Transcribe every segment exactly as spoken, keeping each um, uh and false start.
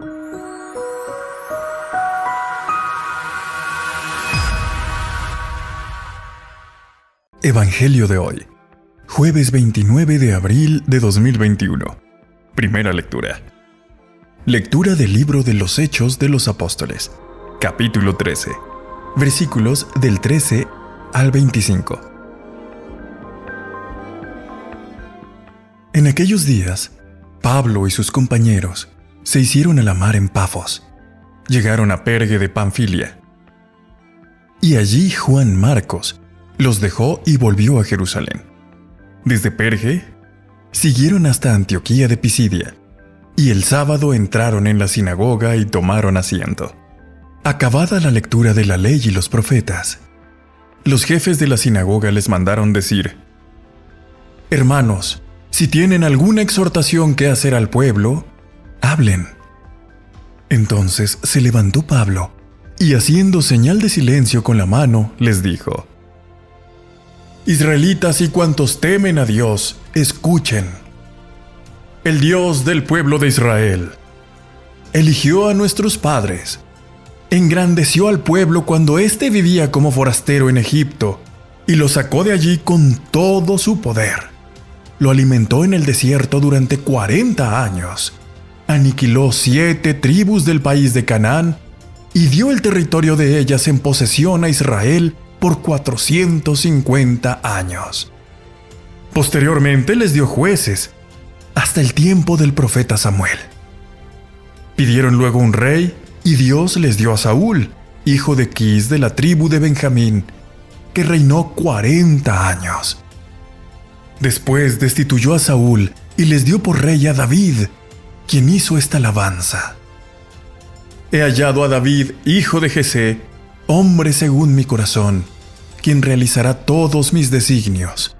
Evangelio de hoy, jueves veintinueve de abril de dos mil veintiuno. Primera lectura. Lectura del libro de los Hechos de los Apóstoles, capítulo trece, versículos del trece al veinticinco. En aquellos días, Pablo y sus compañeros se hicieron a la mar en Pafos. Llegaron a Perge de Panfilia. Y allí Juan Marcos los dejó y volvió a Jerusalén. Desde Perge, siguieron hasta Antioquía de Pisidia, y el sábado entraron en la sinagoga y tomaron asiento. Acabada la lectura de la ley y los profetas, los jefes de la sinagoga les mandaron decir: Hermanos, si tienen alguna exhortación que hacer al pueblo, hablen. Entonces se levantó Pablo, y haciendo señal de silencio con la mano, les dijo: Israelitas y cuantos temen a Dios, escuchen. El Dios del pueblo de Israel eligió a nuestros padres, engrandeció al pueblo cuando éste vivía como forastero en Egipto, y lo sacó de allí con todo su poder. Lo alimentó en el desierto durante cuarenta años, aniquiló siete tribus del país de Canaán, y dio el territorio de ellas en posesión a Israel por cuatrocientos cincuenta años. Posteriormente les dio jueces, hasta el tiempo del profeta Samuel. Pidieron luego un rey, y Dios les dio a Saúl, hijo de Quis de la tribu de Benjamín, que reinó cuarenta años. Después destituyó a Saúl y les dio por rey a David, quien hizo esta alabanza: He hallado a David, hijo de Jesé, hombre según mi corazón, quien realizará todos mis designios.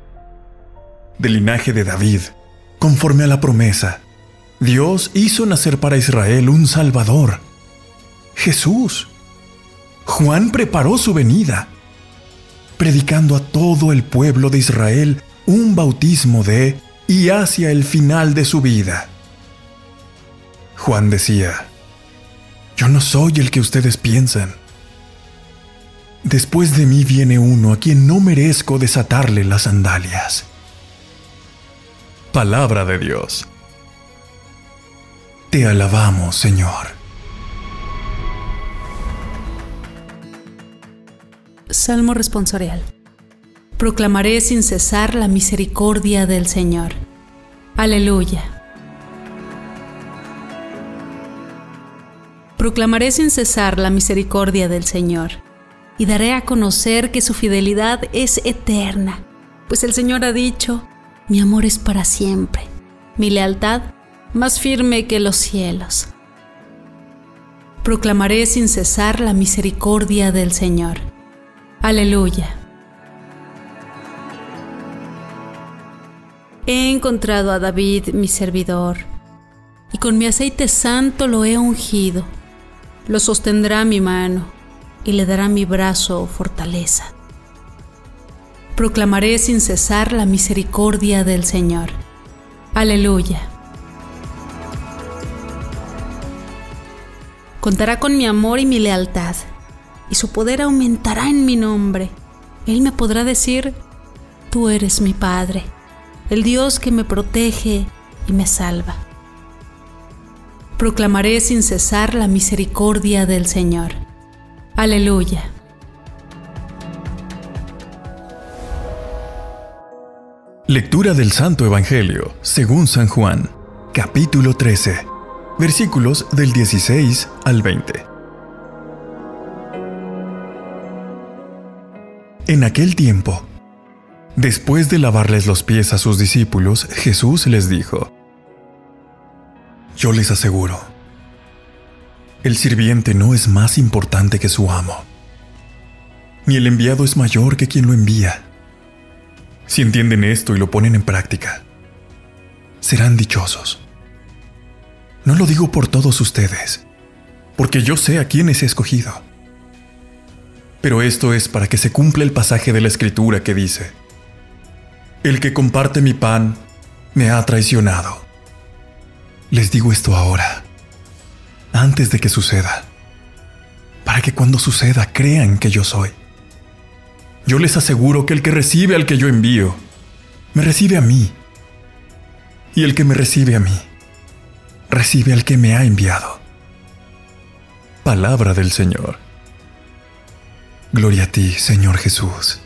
Del linaje de David, conforme a la promesa, Dios hizo nacer para Israel un Salvador, Jesús. Juan preparó su venida, predicando a todo el pueblo de Israel un bautismo de y hacia el final de su vida. Juan decía: Yo no soy el que ustedes piensan. Después de mí viene uno a quien no merezco desatarle las sandalias. Palabra de Dios. Te alabamos, Señor. Salmo responsorial. Proclamaré sin cesar la misericordia del Señor. Aleluya. Proclamaré sin cesar la misericordia del Señor, y daré a conocer que su fidelidad es eterna, pues el Señor ha dicho: mi amor es para siempre, mi lealtad más firme que los cielos. Proclamaré sin cesar la misericordia del Señor. Aleluya. He encontrado a David, mi servidor, y con mi aceite santo lo he ungido. Lo sostendrá mi mano, y le dará mi brazo fortaleza. Proclamaré sin cesar la misericordia del Señor. Aleluya. Contará con mi amor y mi lealtad, y su poder aumentará en mi nombre. Él me podrá decir: Tú eres mi Padre, el Dios que me protege y me salva. Proclamaré sin cesar la misericordia del Señor. Aleluya. Lectura del Santo Evangelio según San Juan, capítulo trece, versículos del dieciséis al veinte. En aquel tiempo, después de lavarles los pies a sus discípulos, Jesús les dijo: Yo les aseguro, el sirviente no es más importante que su amo, ni el enviado es mayor que quien lo envía. Si entienden esto y lo ponen en práctica, serán dichosos. No lo digo por todos ustedes, porque yo sé a quiénes he escogido. Pero esto es para que se cumpla el pasaje de la Escritura que dice: El que comparte mi pan me ha traicionado. Les digo esto ahora, antes de que suceda, para que cuando suceda crean que yo soy. Yo les aseguro que el que recibe al que yo envío, me recibe a mí, y el que me recibe a mí, recibe al que me ha enviado. Palabra del Señor. Gloria a ti, Señor Jesús.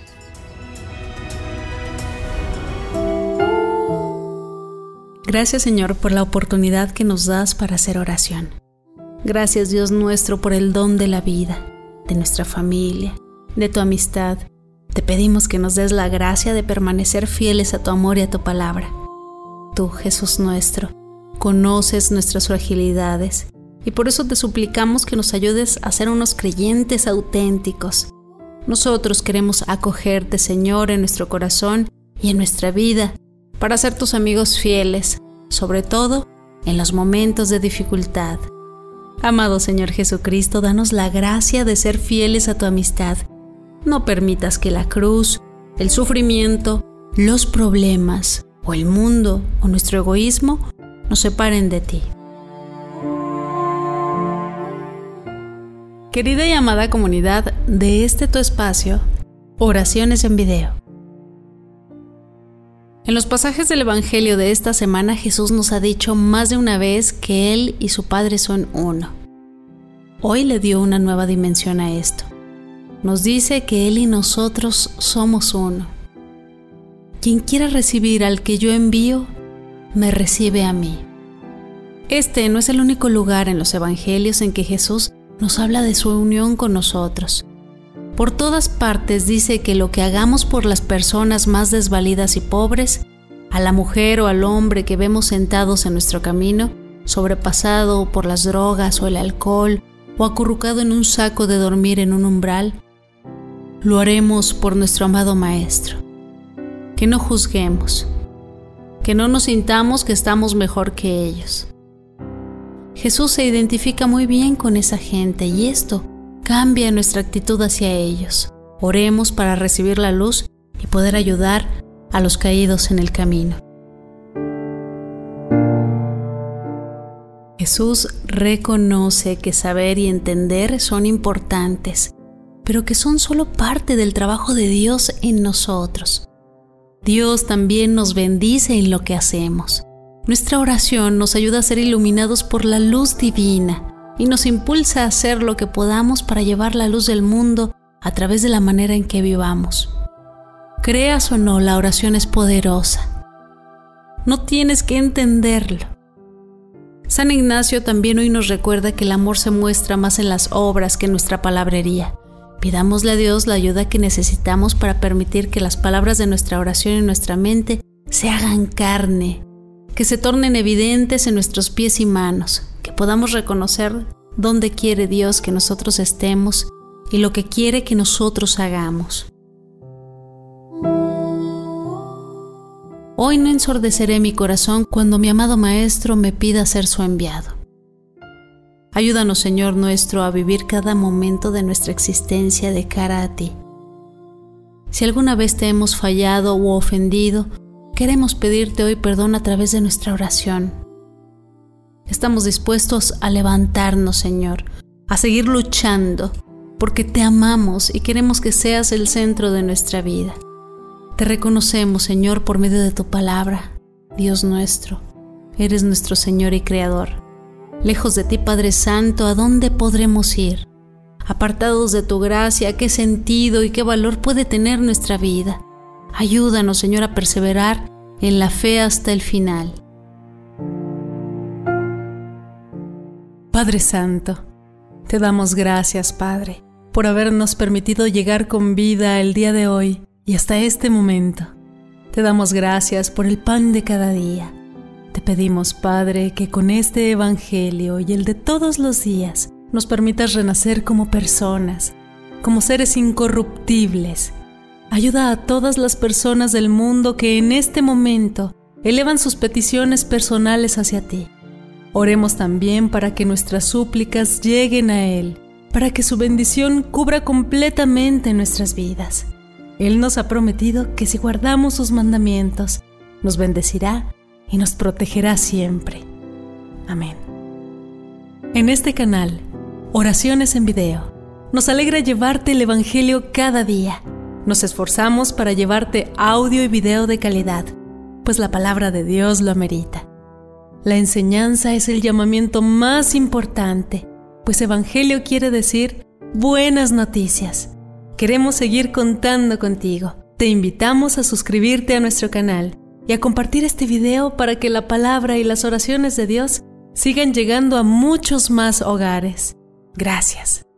Gracias, Señor, por la oportunidad que nos das para hacer oración. Gracias, Dios nuestro, por el don de la vida, de nuestra familia, de tu amistad. Te pedimos que nos des la gracia de permanecer fieles a tu amor y a tu palabra. Tú, Jesús nuestro, conoces nuestras fragilidades y por eso te suplicamos que nos ayudes a ser unos creyentes auténticos. Nosotros queremos acogerte, Señor, en nuestro corazón y en nuestra vida para ser tus amigos fieles, sobre todo en los momentos de dificultad. Amado Señor Jesucristo, danos la gracia de ser fieles a tu amistad. No permitas que la cruz, el sufrimiento, los problemas o el mundo o nuestro egoísmo nos separen de ti. Querida y amada comunidad de este tu espacio, Oraciones en Video. En los pasajes del Evangelio de esta semana, Jesús nos ha dicho más de una vez que Él y su Padre son uno. Hoy le dio una nueva dimensión a esto. Nos dice que Él y nosotros somos uno. Quien quiera recibir al que yo envío, me recibe a mí. Este no es el único lugar en los Evangelios en que Jesús nos habla de su unión con nosotros. Por todas partes dice que lo que hagamos por las personas más desvalidas y pobres, a la mujer o al hombre que vemos sentados en nuestro camino, sobrepasado por las drogas o el alcohol, o acurrucado en un saco de dormir en un umbral, lo haremos por nuestro amado Maestro. Que no juzguemos, que no nos sintamos que estamos mejor que ellos. Jesús se identifica muy bien con esa gente y esto cambia nuestra actitud hacia ellos. Oremos para recibir la luz y poder ayudar a los caídos en el camino. Jesús reconoce que saber y entender son importantes, pero que son solo parte del trabajo de Dios en nosotros. Dios también nos bendice en lo que hacemos. Nuestra oración nos ayuda a ser iluminados por la luz divina y nos impulsa a hacer lo que podamos para llevar la luz del mundo a través de la manera en que vivamos. Creas o no, la oración es poderosa. No tienes que entenderlo. San Ignacio también hoy nos recuerda que el amor se muestra más en las obras que en nuestra palabrería. Pidámosle a Dios la ayuda que necesitamos para permitir que las palabras de nuestra oración en nuestra mente se hagan carne, que se tornen evidentes en nuestros pies y manos, que podamos reconocer dónde quiere Dios que nosotros estemos y lo que quiere que nosotros hagamos. Hoy no ensordeceré mi corazón cuando mi amado Maestro me pida ser su enviado. Ayúdanos, Señor nuestro, a vivir cada momento de nuestra existencia de cara a ti. Si alguna vez te hemos fallado u ofendido, queremos pedirte hoy perdón a través de nuestra oración. Estamos dispuestos a levantarnos, Señor, a seguir luchando, porque te amamos y queremos que seas el centro de nuestra vida. Te reconocemos, Señor, por medio de tu palabra. Dios nuestro, eres nuestro Señor y Creador. Lejos de ti, Padre Santo, ¿a dónde podremos ir? Apartados de tu gracia, ¿qué sentido y qué valor puede tener nuestra vida? Ayúdanos, Señor, a perseverar en la fe hasta el final. Padre Santo, te damos gracias, Padre, por habernos permitido llegar con vida el día de hoy y hasta este momento. Te damos gracias por el pan de cada día. Te pedimos, Padre, que con este Evangelio y el de todos los días nos permitas renacer como personas, como seres incorruptibles. Ayuda a todas las personas del mundo que en este momento elevan sus peticiones personales hacia ti. Oremos también para que nuestras súplicas lleguen a Él, para que su bendición cubra completamente nuestras vidas. Él nos ha prometido que si guardamos sus mandamientos, nos bendecirá y nos protegerá siempre. Amén. En este canal, Oraciones en Video, nos alegra llevarte el Evangelio cada día. Nos esforzamos para llevarte audio y video de calidad, pues la palabra de Dios lo amerita. La enseñanza es el llamamiento más importante, pues Evangelio quiere decir buenas noticias. Queremos seguir contando contigo. Te invitamos a suscribirte a nuestro canal y a compartir este video para que la palabra y las oraciones de Dios sigan llegando a muchos más hogares. Gracias.